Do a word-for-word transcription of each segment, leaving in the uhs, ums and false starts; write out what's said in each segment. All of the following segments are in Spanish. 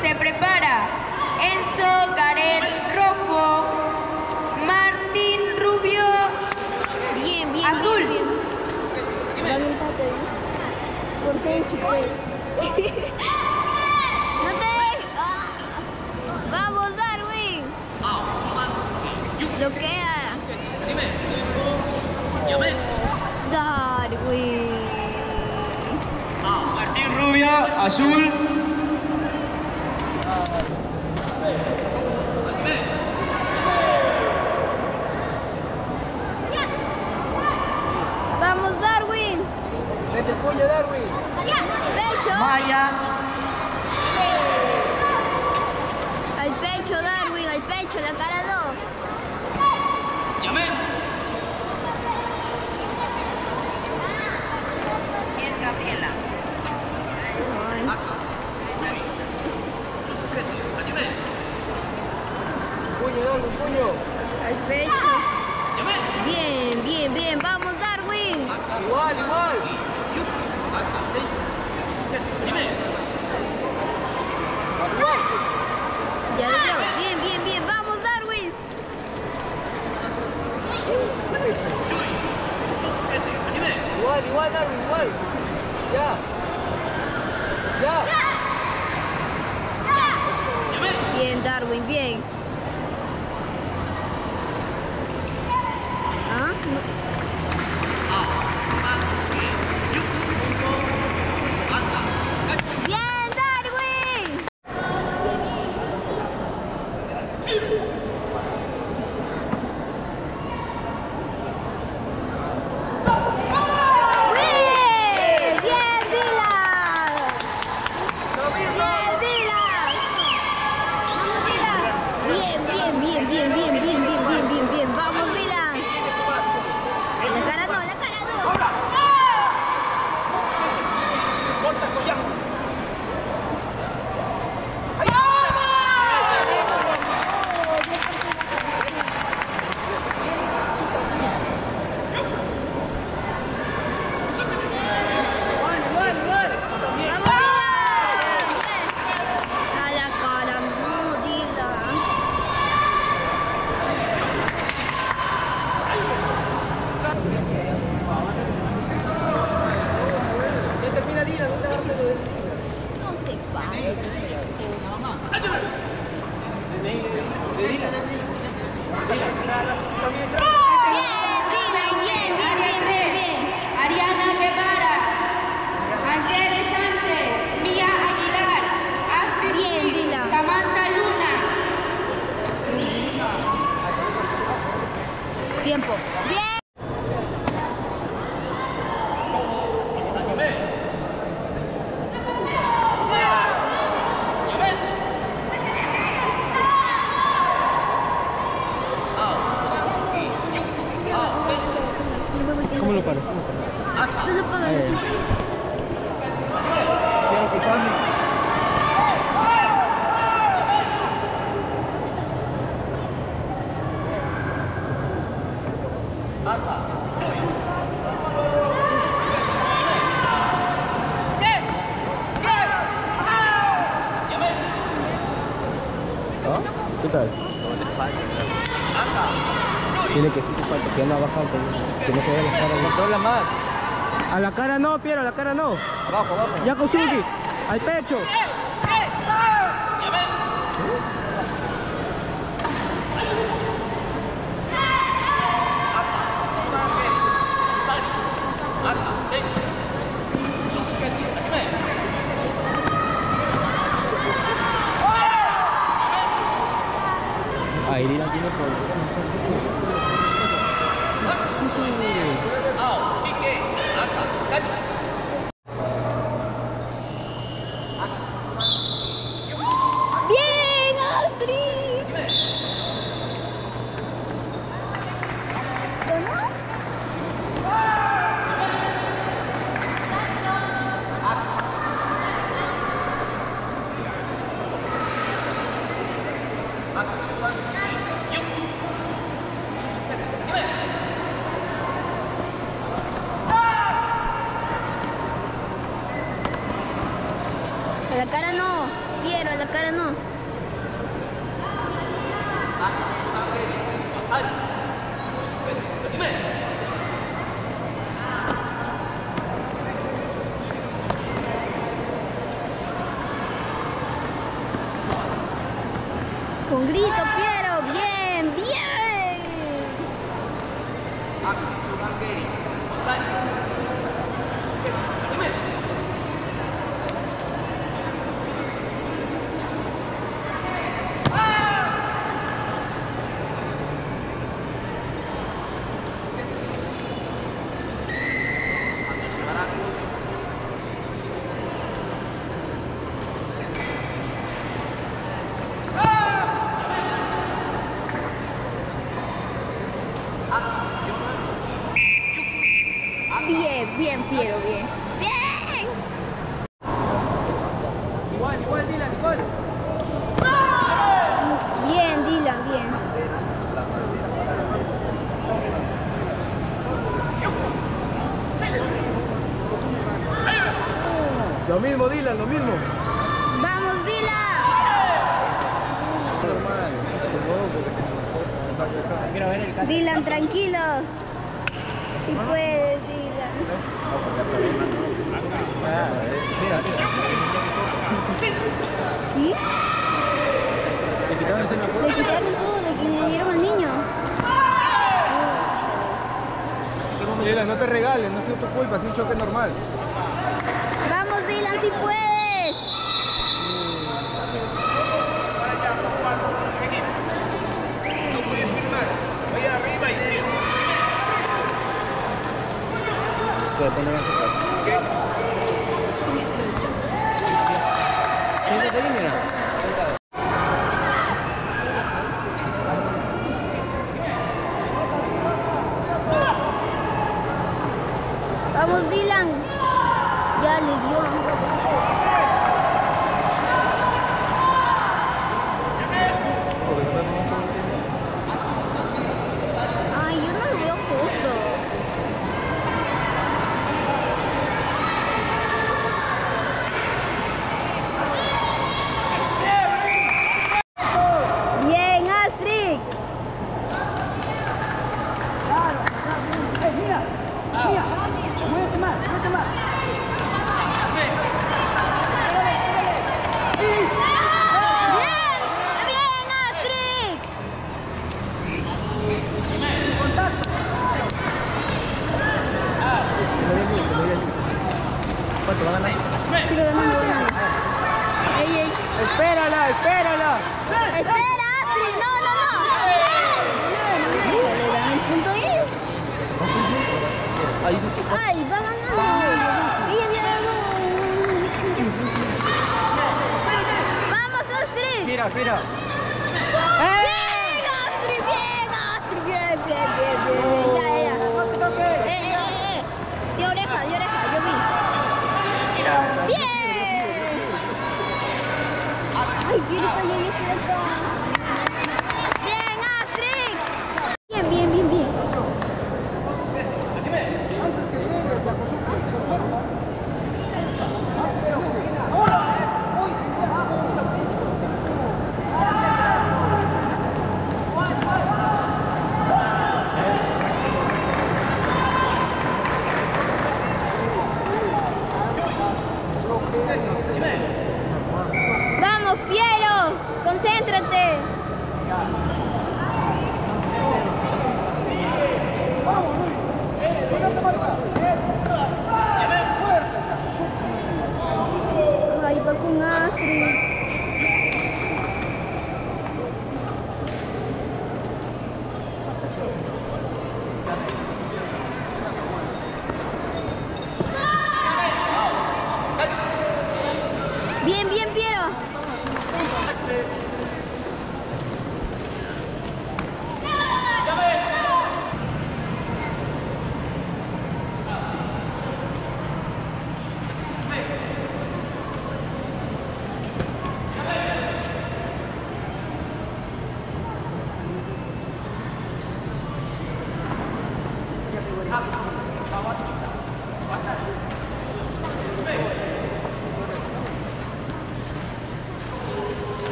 se prepara. Enzo Gareth rojo. Martín Rubio. Bien, bien, azul. bien, bien. Van empate, ¿eh? ¿Por qué chupé? ¡No te dejes! ¡Ah! ¡Vamos, Darwin! Bloquea. Darwin. Martín Rubio, azul. ¡Vamos, Darwin! ¡Mete el puño, Darwin! ¡Pecho! Maya. Al pecho, Darwin, al pecho, la cara no. Llamé. Bien, Gabriela. ¡Puño, Darwin, puño! Al pecho. Bien, bien, bien. ¡Vamos, Darwin! Igual, igual. Ya lo veo. Bien, bien, bien. ¡Vamos, Darwin! Igual, igual, Darwin, igual. Ya. Ya. Bien, Darwin, bien. ¿Ah? No. Bien, Darwin. Bien, bien, Dylan. Bien, Dylan. Bien, bien, bien, bien, bien, bien, bien, bien, bien, bien. Vamos, Dylan. La cara no, la cara no. Vamos, Dylan. A la cara no, Dylan. Ya termina Dylan, ¿dónde vas a hacer? No se pasa. Bien, Dylan, bien, bien, bien, bien, bien. Ariana Guevara. Ángeles Sánchez. Mía Aguilar. Astrid Bien, Gil, Dylan. Samantha Luna. Tiempo. Bien. ¿Cómo lo paro? Solo para decir. ¿Qué tal? Dile que sí te falta, que anda bajando, que no se vea la cara. Controla más. A la cara no, Piero, a la cara no. Abajo, abajo. Ya Kosugi, al pecho. Ahí Dylan tiene por... Bien, Astrid. ¿Donos? Piero, a la cara no. Con grito, Piero, bien, bien. Bien, bien, Piero, bien. Bien. Igual, igual, Dylan, igual. Bien, Dylan, bien. Lo mismo, Dylan, lo mismo. Vamos, Dylan. Normal. Dylan, tranquilo. Si puedes, Dylan. ¿Sí? Le quitaron ese Le quitaron todo, le le dieron al niño. Dylan, no te regales, no ha sido tu culpa, es un choque normal. Vamos, Dylan, si puedes. Se pone a sacar. ¿Qué? Siéntate ahí, mira. Vamos, Dylan. Ya le dio. Ay, yo no lo veo justo. Bien, Astrid. Bien, bien, Astrid. ¿Cuánto va a ganar? Sí, lo ganamos, lo ganamos. Ey, ey. ¡Espérala, espérala! Espera, Astrid. No, no, no. Le dan el punto ahí. Ahí se te... Ay, va ganando. Ella había dado. Vamos, Astrid. Mira, mira. Bien, Astrid, bien, Astrid, bien, bien, bien, bien. Ya, ya. Eh, eh, eh, eh. De oreja, de oreja, yo vi. Bien. Ay, bien, está yo, yo estoy acá. Bien, Astrid. Bien, bien, bien, bien. Vamos, Piero, concéntrate. Ay, va con Astrid. Bien, bien, Piero.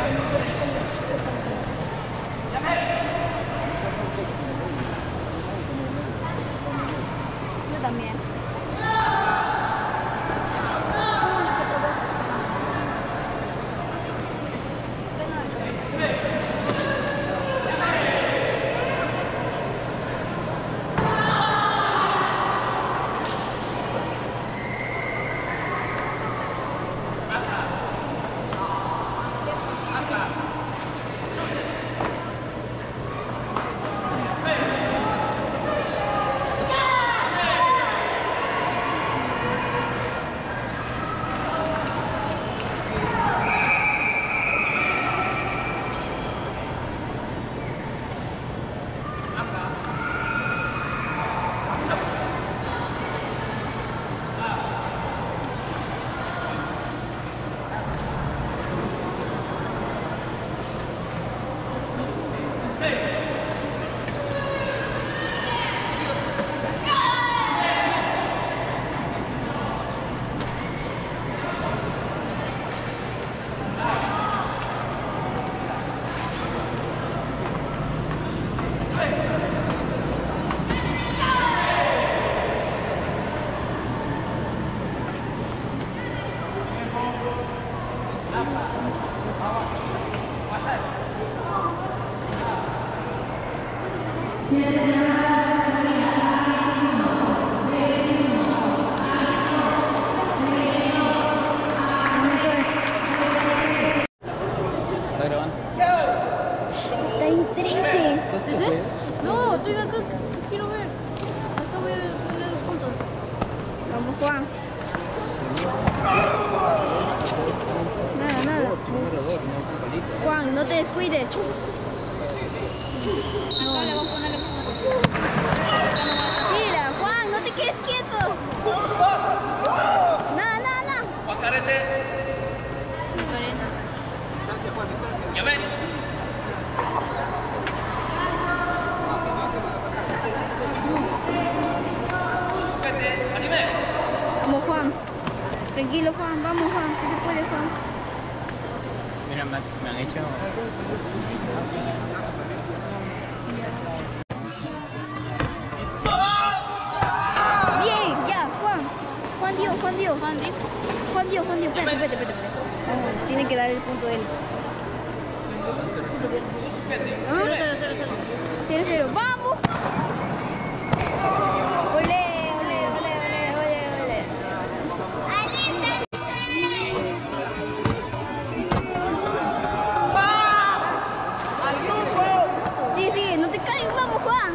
Yo también. ¿Está grabando? Está en trece. ¿Ese? No, estoy acá, quiero ver. Acá voy a poner los puntos. Vamos, Juan. Nada, nada. Número dos, no con palito. Juan, no te descuides. No, le vamos a poner los puntos. Mira, Juan, no te quedes quieto. Nada, nada, nada. Juan Carrete. Distancia, Juan, distancia. Llame. Vamos, Juan. Tranquilo, Juan. Vamos, Juan. Si se puede, Juan. Mira, me, me han hecho... Bien, ya, Juan. Juan dio, Juan dio. Juan dio. Juan dio, Juan dio. Espérate, espérate, espérate. Vamos, tiene que dar el punto él. ¿Ah? cero, cero, cero. cero, cero. ¡Vamos! ¡Olé, olé, olé, olé, olé, olé! Sí, sí, no te caigas, vamos, Juan.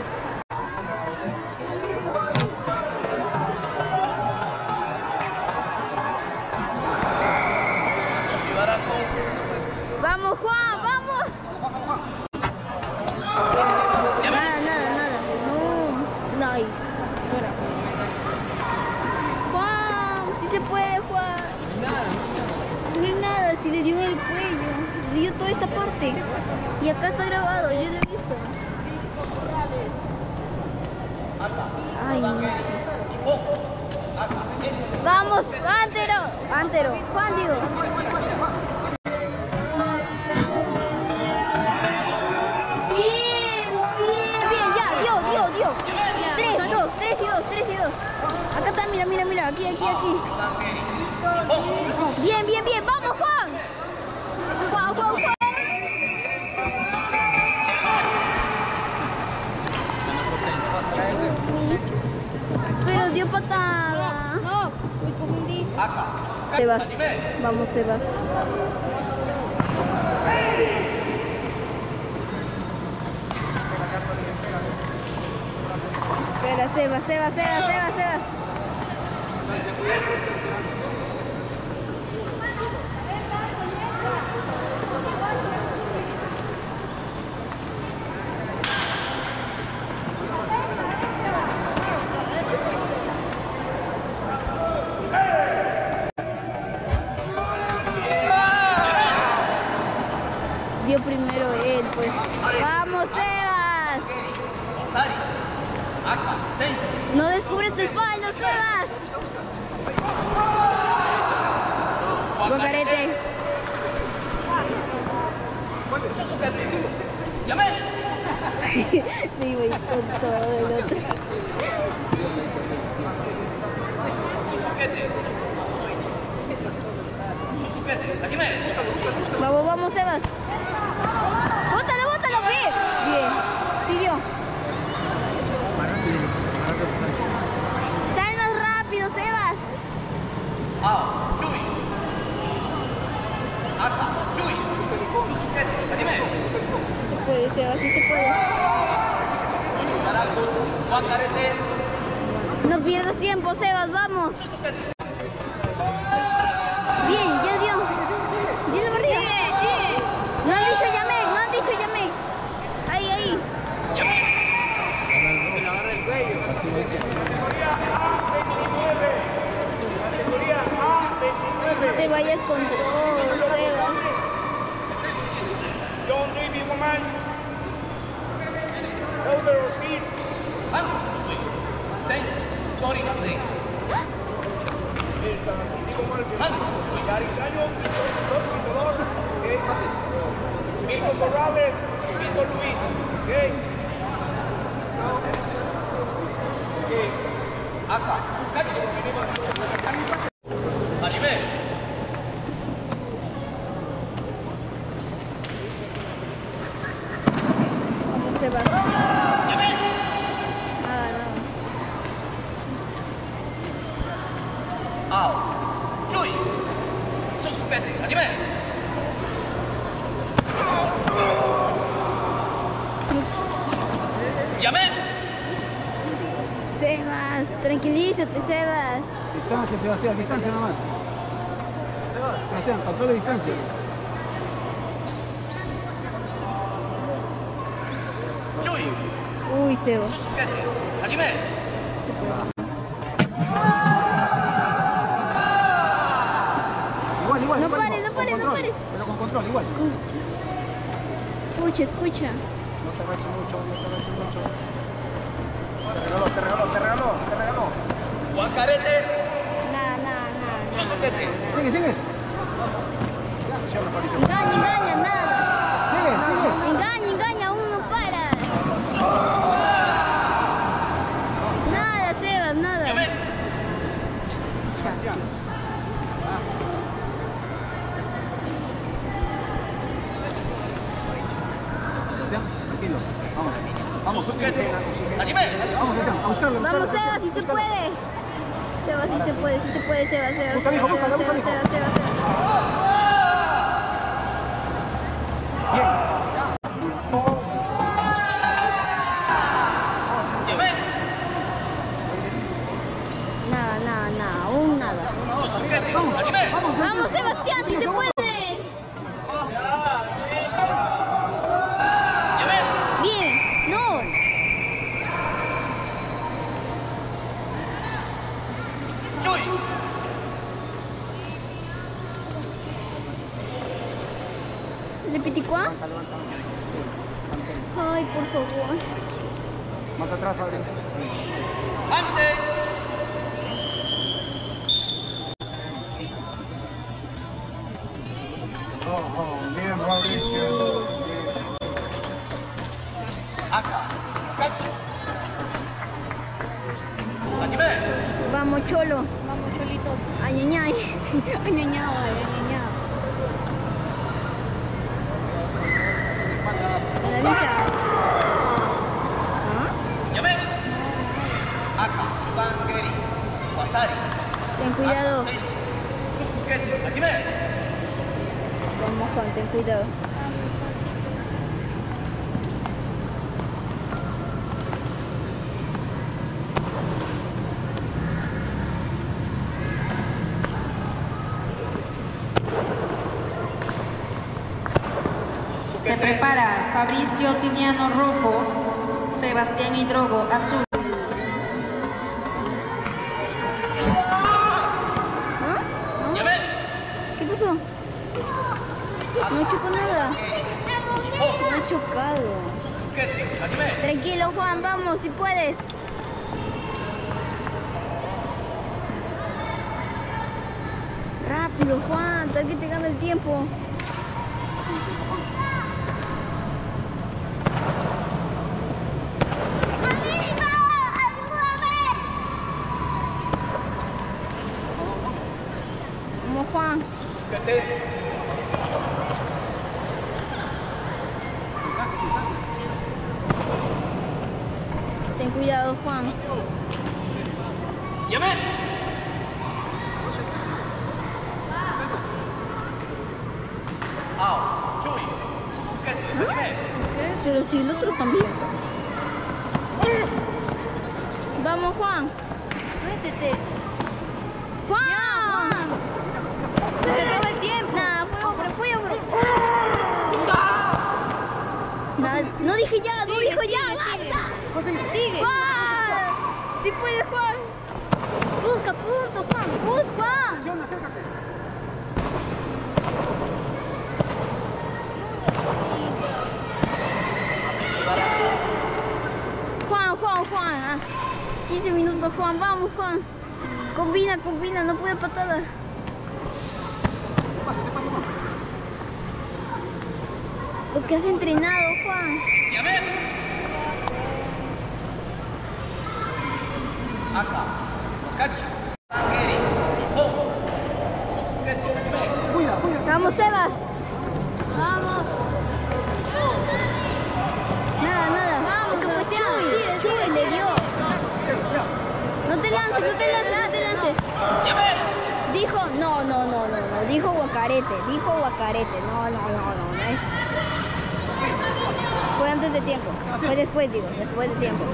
Vamos, Juan, vamos. Nada, nada, nada. No, no hay. Juan, si se puede, Juan. No hay nada, si le dio en el cuello. Le dio toda esta parte. Y acá está grabado, yo lo he visto. Ay, no. Vamos, Antero. Antero, Juan, digo. Bien, bien, bien, ya, dio, dio, dio. Tres, dos, tres y dos, tres y dos. Acá está, mira, mira, mira, aquí, aquí, aquí. Bien, bien, bien, vamos, Juan. Juan, Juan, Juan. Pero dio patada. No, me confundí. Sebas, vamos, Sebas. Espera, Sebas, Sebas, Sebas, Sebas, Sebas. Dio primero él, pues. ¡Vamos, Sebas! No descubres tu espalda, Sebas. Guacarete. ¡Llame! Se iba a ir con todo el otro. ¡Susukete! ¡Susukete! ¡Hajime! Vamos, vamos, Sebas. Bótalo, bótalo, bien. Bien. Siguió. Sal más rápido, Sebas. ¡Ah! ¡Chui! ¡Aka! ¡Chui! ¡Susukete! ¡Hajime! Se puede, Sebas, sí se puede. ¡Guacarete! No pierdas tiempo, Sebas, vamos. Bien, ya dio. Dile barriga. Sigue, sigue. No han dicho Yamek, no han dicho Yamek. Ahí, ahí. ¡Llame! No te vayas con todo, Sebas. John Davy Woman, Elder Ortiz, ¡Hansu! ¡Chui! ¡Senshi! ¡Tori Gasen! ¡Hansu! ¡Chui! Caricaño, Víctor Milton Morales, Víctor Luis, okay. Okay. ¡Aka! ¡Kachi! ¡Hajime! Vamos, Sebas. ¡Llame! Nada, nada. ¡Ao! ¡Chui! ¡Susukete! ¡Hajime! ¡Llame! Sebas, tranquilízate, Sebas. Distancia, Sebastián, distancia nomás. Sebastián, control de distancia. ¡Chui! Uy, Sebas. ¡Susukete! ¡Hajime! Igual, igual. No igual, pares, no con pares, no control, pares. Pero con control, igual. Escucha, escucha. No te agaches mucho, no te agaches mucho. Te regaló, te regaló, te regaló, te regaló. ¡Guacarete! Nada, nada, nada. ¡Susukete! Sigue, sigue. Engaña, engaña, nada. Sigue, sigue. Engaña, engaña, aún no para. Nada, Sebas, nada. ¡Llame! Sebastián. Sebastián, tranquilo. Vamos. Vamos, ¡Susukete! ¡Hajime! Vamos, Sebastián, a buscarlo. a Vamos, buscarlo. Sebas, si se puede. Sebas, si se puede, si se puede, Sebas, Sebas, Busca, Sebas, hijo, búscalo, Sebas, busca, Sebas, hijo. Sebas, Sebas. Bien. ¡Llame! Nada, nada, nada, aún nada. ¡Susukete! ¡Hajime! Vamos, Sebastián, si se puede. ¡Llame! Bien, no. ¡Chui! ¿Le piticua? Ay, por favor. Más atrás, Fabri. ¡Ante! Oh, oh, bien, Mauricio. ¡Aka! ¡Kachi! ¡Hajime! Vamos, Cholo. Vamos, Cholito. Añañay. Añañao, añañao. Analiza. ¿Ah? ¡Llame! ¡Aka! ¡Shubangeri! ¡Wasari! Ten cuidado. ¡Aka! Senshi! ¡Susukete! ¡Hajime! Vamos, Juan, ten cuidado. Se prepara Fabricio Tiniano rojo, Sebastián Hidrogo azul. ¿Ah? ¿Ah? ¡Llame! ¿Qué pasó? No he chocado nada. No he chocado. ¡Susukete! ¡Hajime! Tranquilo, Juan, vamos, si puedes. Rápido, Juan, tal que te gana el tiempo. Susukete. Ten cuidado, Juan. Llame. Ao. Chui. Susukete. Hajime. Pero si el otro también. Vamos, Juan. Métete. Juan. Se te acaba el tiempo. Nada, fue hombre, fue hombre. Nada, no dije ya, no dijo ya. Sigue. Sigue. Juan. Si puede, Juan. Busca punto, Juan. Busca, Juan. Acércate. Juan, Juan, Juan. Ah, quince minutos, Juan. Vamos, Juan. Combina, combina, no puede patada. Lo que has entrenado, Juan. Llame. Aka. Wakachi. Angeri. Oh. Susukete. Hajime. Cuida, cuida. Vamos, Sebas. Vamos. Nada, nada. Vamos, eso fue Chuy. Sigue, sigue, le dio. No te lances, no te lances, no te lances. Llame. Dijo, no, no, no, no, no. Dijo Guacarete, dijo Guacarete. No, no, no, no, no es. Fue antes de tiempo. Fue después, digo, después de tiempo.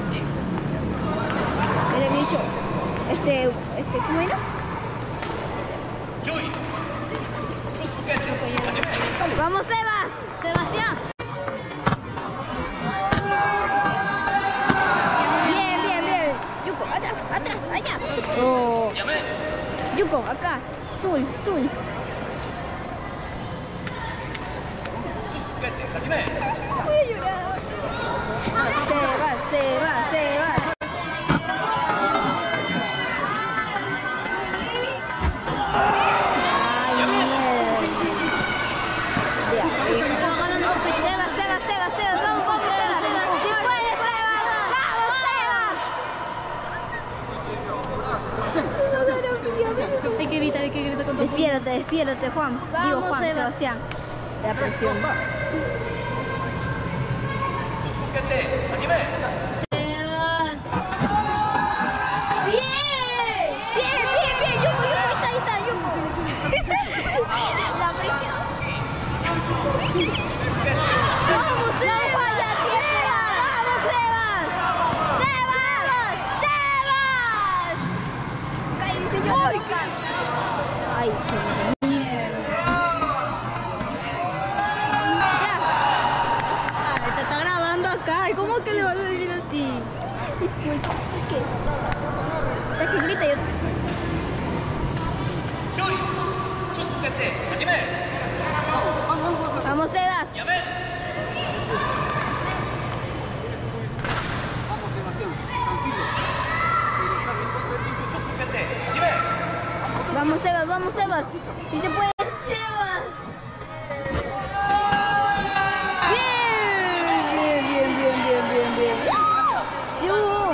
Era dicho, este, este, ¿cómo era? Chui. Susukete. Hajime. Vamos, Sebas. Sebastián. Bien, bien, bien. Yuko, atrás, atrás, allá. Oh. Llame. Yuko, acá. Azul, azul. Susukete. Hajime. Se va, se va, se va. Ay, mierda. Sebas, Sebas, Sebas, Sebas, vamos, vamos, Sebas. Si puedes, Sebas. Vamos, Sebas. Hay que gritar, hay que gritar con todo. Despiértate, despiértate, Juan. Digo, Juan, Sebastián. La presión. Susukete. Hajime. Bien, bien, bien, bien. Yuko, Yuko, ahí está, ahí está, Yuko. La presión. Vamos, Sebas. Vamos, Sebas. Sebas. Sebas. Cállate, señor. Ay, señor. Ay, te está grabando acá. ¿Y cómo que le vas a decir así? Disculpa, es que... Está que grita yo... Chui. Susukete. Hajime. Vamos, Sebas. Llame. Vamos, Sebastián. Tranquilo. Susukete. Hajime. Vamos, Sebas, vamos, Sebas. Si se puede, Sebas. Bien, bien, bien, bien, bien, bien, bien. Sí, hubo.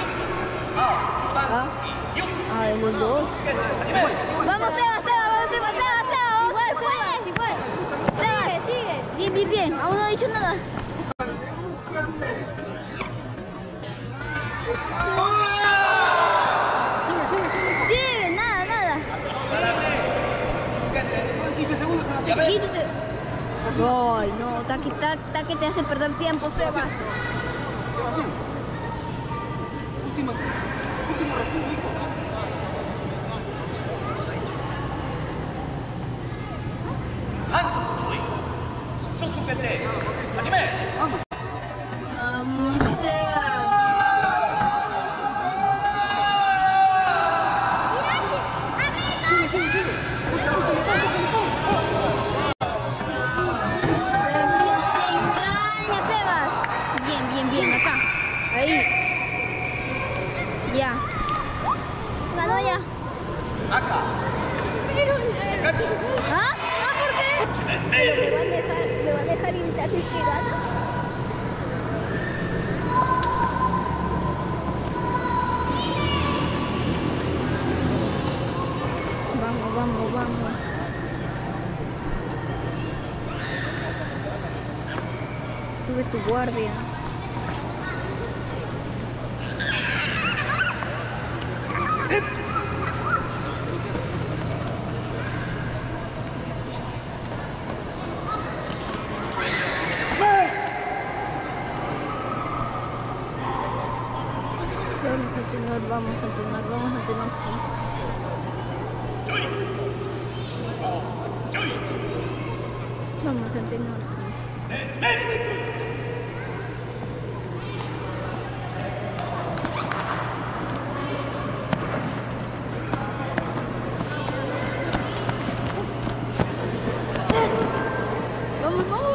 Ah, ah, de los dos. Vamos, Sebas, Sebas, vamos, Sebas, Sebas, Sebas. Igual, Sebas, igual. Sebas, sigue. Bien, bien, bien. Aún no ha dicho nada. Sigue, sigue, sigue. Sigue, nada, nada. quince segundos, Sebastián. Quítese. Ay, no, taqui, tac, tac, que te hace perder tiempo, Sebas. Sebastián. Último, último refugio, hijo. Hanzo Chui. Susukete. Hajime. Vamos. Vamos, Sebas. Sigue, sigue, sigue. Busca, busca, le pon, busca, le pon. Engaña, Sebas. Bien, bien, bien, acá. Ahí. Ya. Ganó ya. Aka. Wakachi. ¿Ah? ¿Ah, por qué? ¿Le va a dejar, le va a dejar invitar si es que gana? Sube tu guardia. Vamos a tener, vamos a tener, vamos a tener aquí. Vamos a tener aquí. Vamos, vamos.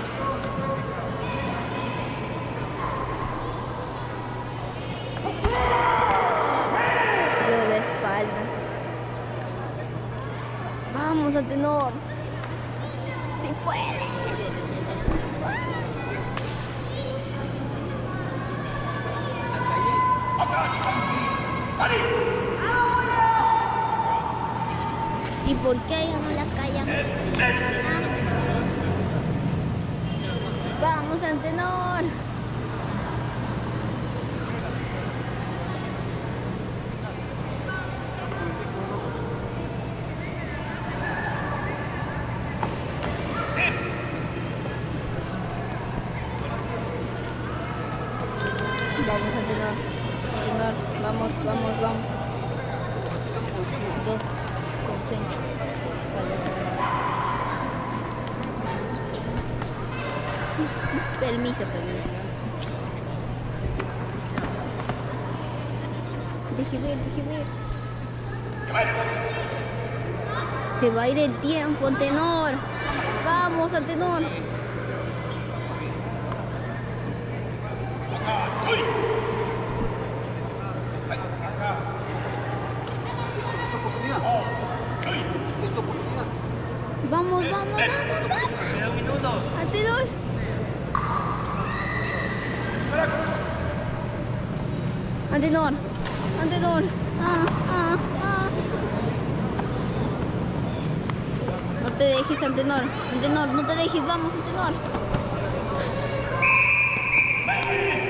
De la espalda. Vamos, Antenor. Si puedes. ¿Y por qué ella no la callan? Ah. Vamos, Antenor. Vamos, Antenor. Antenor, vamos, vamos, vamos. Dos, concentra. Vale, vale, vale. Permiso, permiso. Deje ver, deje ver. Se va a ir el tiempo, Antenor. Vamos, Antenor. Vamos, vamos, vamos, vamos. Antenor. Antenor. Antenor. Ah, ah, ah. No te dejes, Antenor. Antenor, no te dejes. Vamos, Antenor.